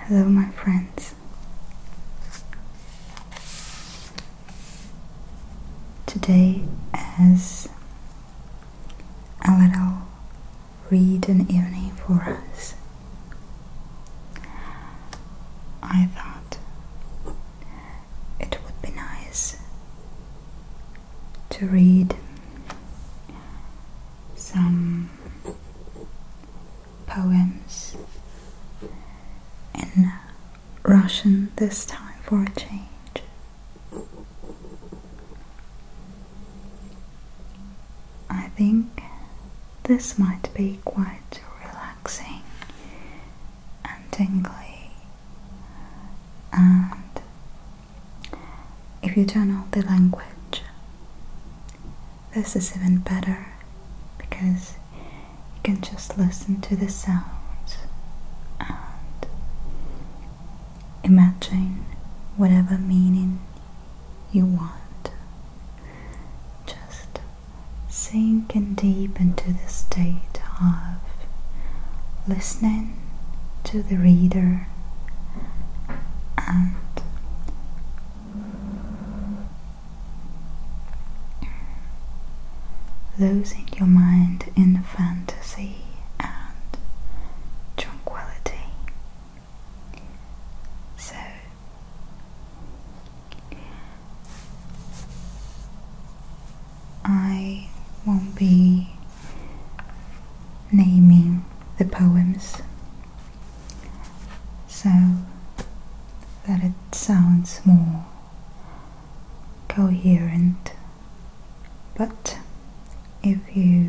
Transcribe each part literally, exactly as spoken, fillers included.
Hello, my friends. Today is a little reading evening for us. I thought it would be nice to read some poems in Russian this time for a change. I think this might be quite relaxing and tingly, and if you don't know the language, this is even better because you can just listen to the sounds and imagine whatever meaning you want. Just sink in deep into the state of listening to the reader and losing your mind in fantasy and tranquility. So I won't be naming the poems so that it sounds more coherent, but if you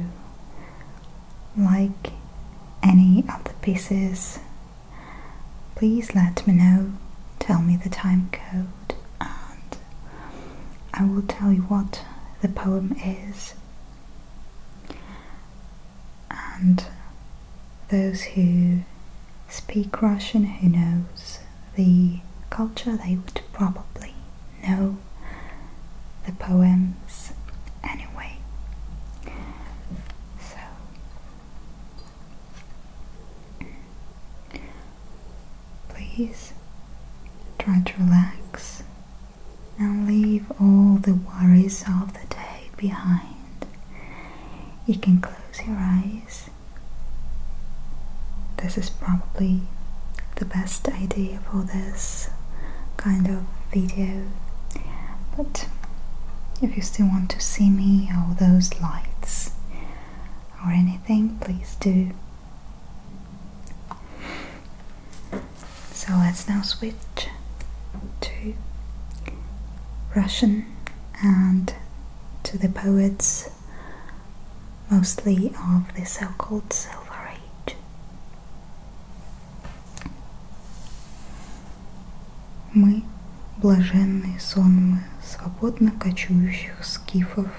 like any of the pieces, please let me know, tell me the time code, and I will tell you what the poem is. And those who speak Russian, who knows the culture, they would probably know the poems anyway. So please try to relax and leave all the worries of the day behind. You can close your eyes. This is probably the best idea for this kind of video, but if you still want to see me or those lights or anything, please do. So let's now switch to Russian and to the poets, mostly of the so-called Silver Age. Мы, блаженные сонмы свободно кочующих скифов,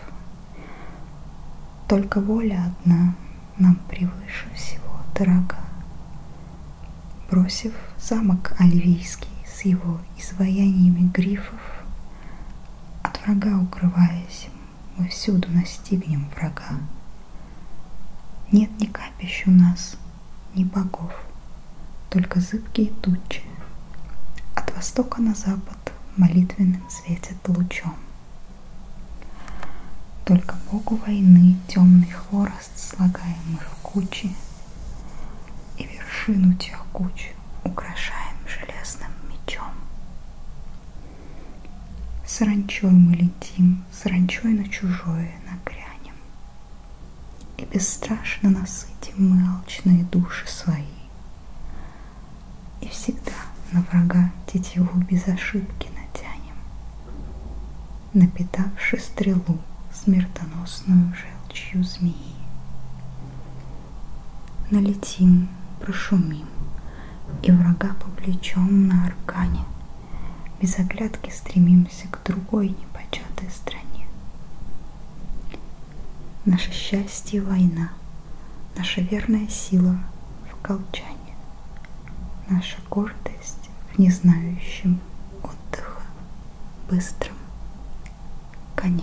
только воля одна нам превыше всего дорога. Бросив замок Оливийский с его изваяниями грифов, от врага укрываясь, мы всюду настигнем врага. Нет ни капищ у нас, ни богов, только зыбкие тучи. От востока на запад молитвенным светит лучом. Только богу войны темный хворост слагаем мы в кучи, и вершину тех куч украшаем железным мечом. Саранчой мы летим, саранчой на чужое нагрянем, и бесстрашно насытим мы алчные души свои. И всегда на врага тетиву без ошибки натянем, напитавши стрелу смертоносную желчью змеи. Налетим, прошумим, и врага повлечем на аркане, без оглядки стремимся к другой непочатой стране. Наше счастье — война, наша верная сила в колчане, наша гордость в незнающем отдыха быстром коне.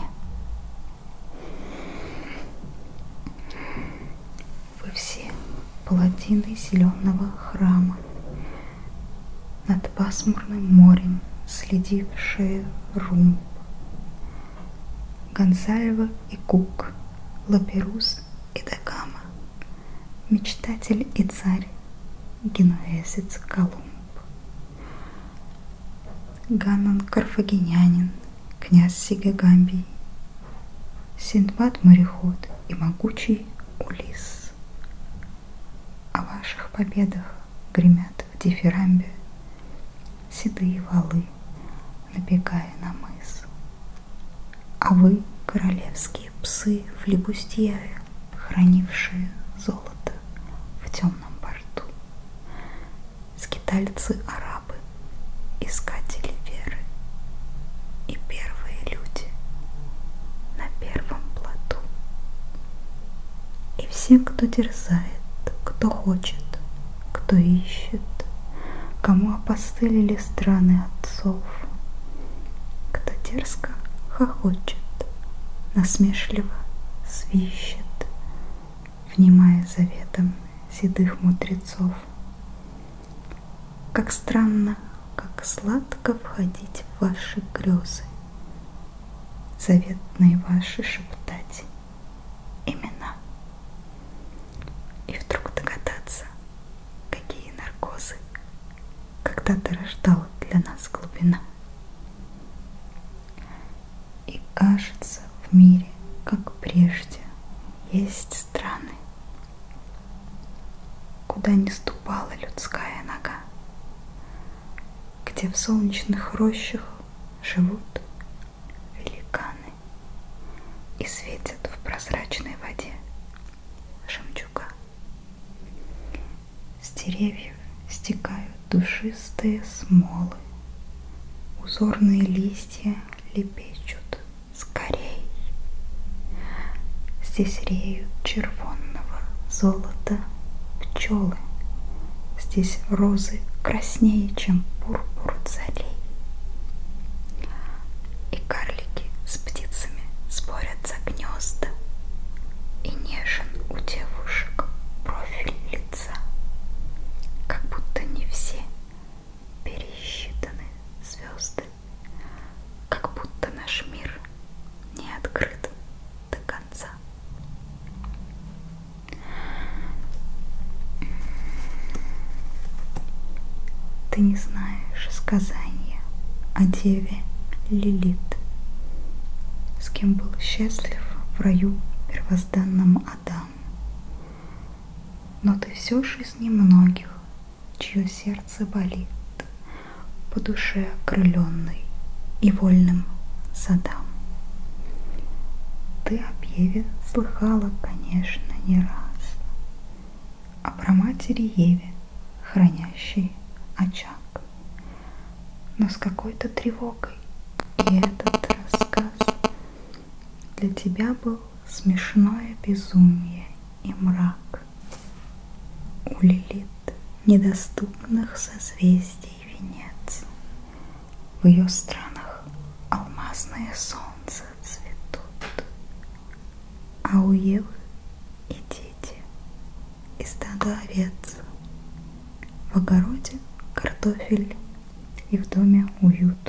Вы все паладины зеленого храма, над пасмурным морем следившие румб. Гонсальво и Кук, Лаперус и Дагама, мечтатель и царь, генуэзец Колумб. Ганнон карфагенянин, князь Сигагамбий, Синдбад мореход и могучий Улисс. О ваших победах гремят в дифирамбе седые валы, набегая на мыс. А вы, королевские псы, флибустьеры, хранившие золото в темном порту, скитальцы-арабы, искатели веры и первые люди на первом плоту. И все, кто дерзает, кто хочет, кто ищет, кому опостылили страны отцов, кто дерзко хохочет, насмешливо свищет, внимая заветам седых мудрецов. Как странно, как сладко входить в ваши грезы, заветные ваши шептать имена. И вдруг догадаться, какие наркозы когда-то рождала для нас глубина. И кажется, в мире, как прежде, есть страны, куда не ступала людская нога, где в солнечных рощах живут великаны и светят в прозрачной воде жемчуга. С деревьев стекают душистые смолы, узорные листья лепечут скорей. Здесь реют червонного золота пчелы, здесь розы краснее, чем пурпур царей. И карлики с птицами спорят за гнезда, и нежен у девушек профиль лица, как будто не все пересчитаны звезды, как будто наш мир не открыт до конца. Ты не знаешь сказания о деве Лилит, с кем был счастлив в раю первозданном Адам. Но ты все же из немногих, чье сердце болит по душе окрыленной и вольным задам. Ты об Еве слыхала, конечно, не раз, а про матери Еве, хранящей очаг. Но с какой-то тревогой и этот рассказ для тебя был смешное безумие и мрак. У Лилит недоступных созвездий венец, в ее странах алмазные солнца цветут, а у Евы и дети, и стадо овец, в огороде картофель и в доме уют.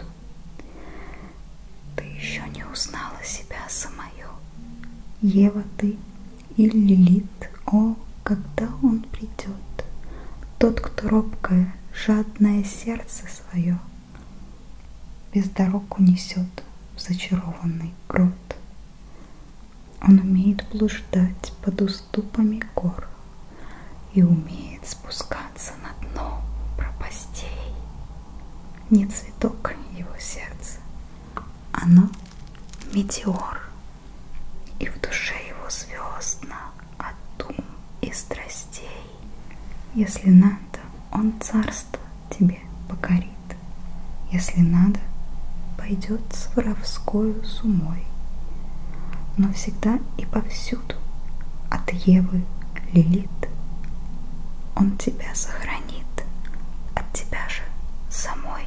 Ты еще не узнала себя самую, Ева ты и Лилит. О, когда он придет, тот, кто робкое, жадное сердце свое без дорог унесет в зачарованный грот. Он умеет блуждать под уступами гор и умеет спускаться на дно пропастей. Не цветок его сердца, оно метеор, и в душе его звездно от дум и страстей. Если надо, он царство тебе покорит, если надо, пойдет с воровскою сумой. Но всегда и повсюду от Евы Лилит он тебя сохранит от тебя же самой.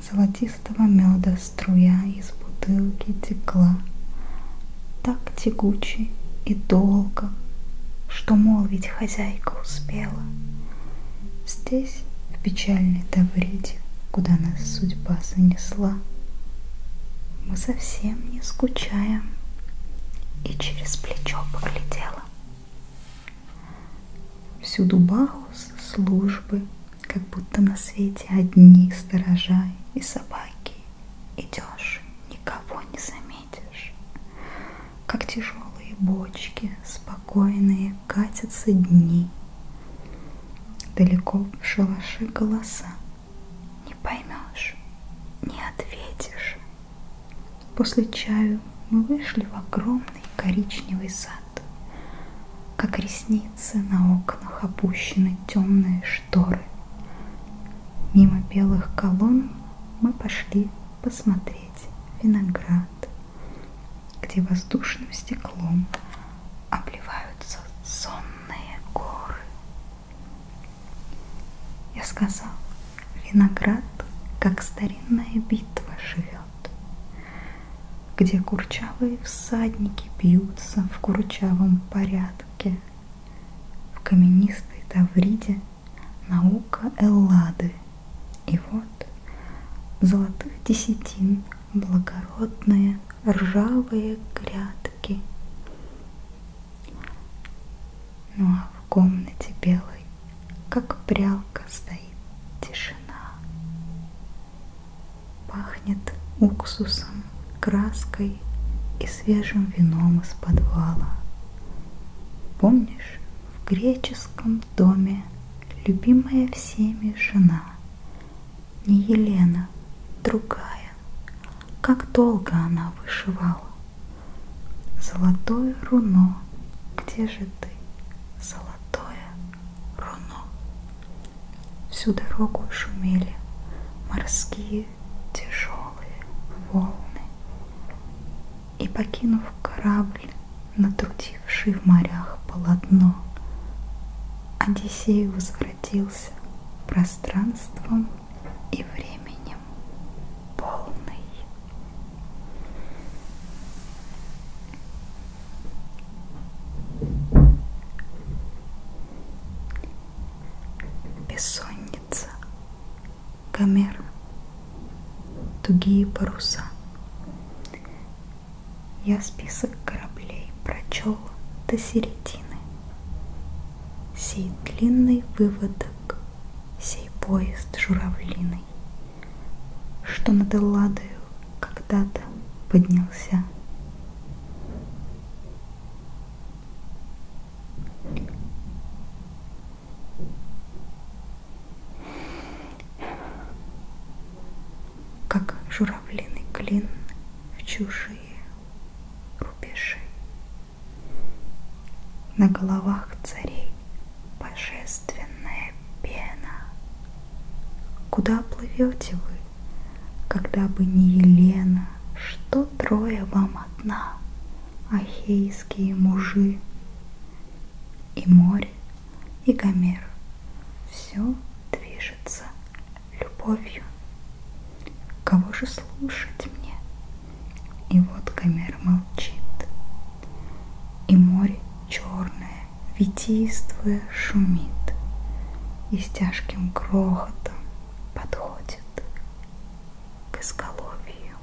золотистого меда струя из бутылки текла, так тягуче и долго, что молвить хозяйка успела. Здесь, в печальной Тавриде, куда нас судьба занесла, мы совсем не скучаем, и через плечо поглядела. Всюду Бахус, службы, как будто на свете одни сторожа и собаки. Идешь, никого не заметишь. Как тяжелые бочки, спокойные, катятся дни. Далеко в шалаше голоса. Не поймешь, не ответишь. После чаю мы вышли в огромный коричневый сад. Как ресницы на окнах опущены темные шторы. Мимо белых колонн мы пошли посмотреть виноград, где воздушным стеклом обливаются сонные горы. Я сказал, виноград, как старинная битва, живет, где курчавые всадники бьются в курчавом порядке. В каменистой Тавриде наука Эллады, и вот золотых десятин благородные ржавые грядки. Ну а в комнате белой, как прялка, стоит тишина. Пахнет уксусом, краской и свежим вином из подвала. Помнишь, в греческом доме любимая всеми жена, не Елена, другая, как долго она вышивала. Золотое руно, где же ты, золотое руно? Всю дорогу шумели морские тяжелые волны. И, покинув корабль, натрудивший в морях полотно, Одиссей возвратился пространством и временем полный. Бессонница, Гомер, тугие паруса. Я список кораблей прочел до середины. Сей длинный выводок, сей поезд журавлиный, что над Элладою когда-то поднялся. Как журавлиный клин в чужие рубежи. На головах царей божественная пена. Куда плывете вы, когда бы не Елена? Что трое вам одна, ахейские мужи? И море, и Гомер, все движется любовью. Кого же слушать мне? И вот Гомер молчит, и море черное, витийствуя, шумит, и с тяжким грохотом подходит к изголовью.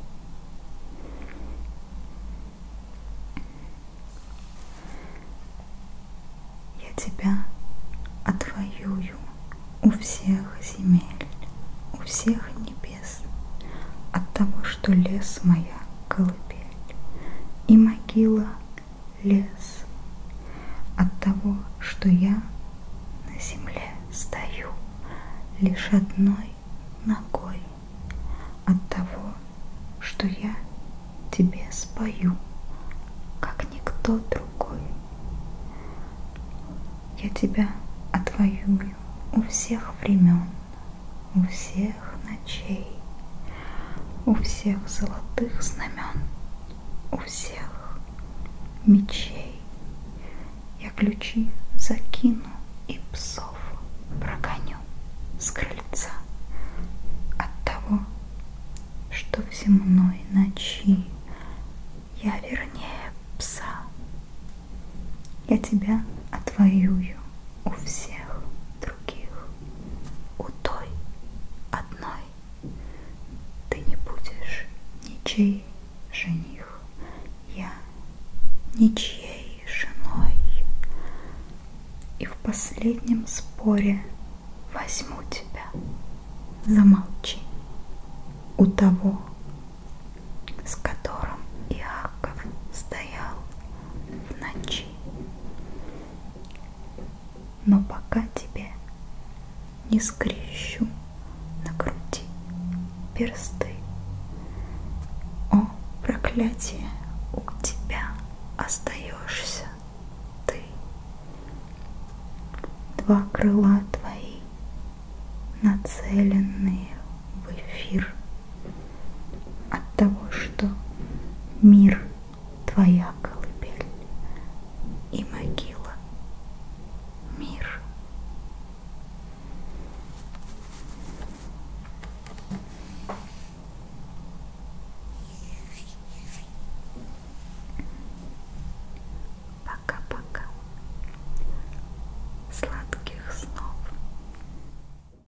Я тебя отвоюю у всех земель, у всех небес, от того, что лес моя колыбель, и могила лес, от того, что я на земле стою лишь одной ногой, от того, что я тебе спою, как никто другой. Я тебя отвоюю у всех времен, у всех ночей, у всех золотых знамен, у всех мечей. Я ключи закину и псов прогоню с крыльца от того, пса. Я тебя отвоюю у всех других, у той одной. Ты не будешь ничей жених, я ничьей женой. И в последнем споре возьму тебя. Замолчи у того, с которым Иаков стоял в ночи. Но пока тебе не скрещу на груди персты, о, проклятие, у тебя остаешься ты. Два крыла твои, нацеленные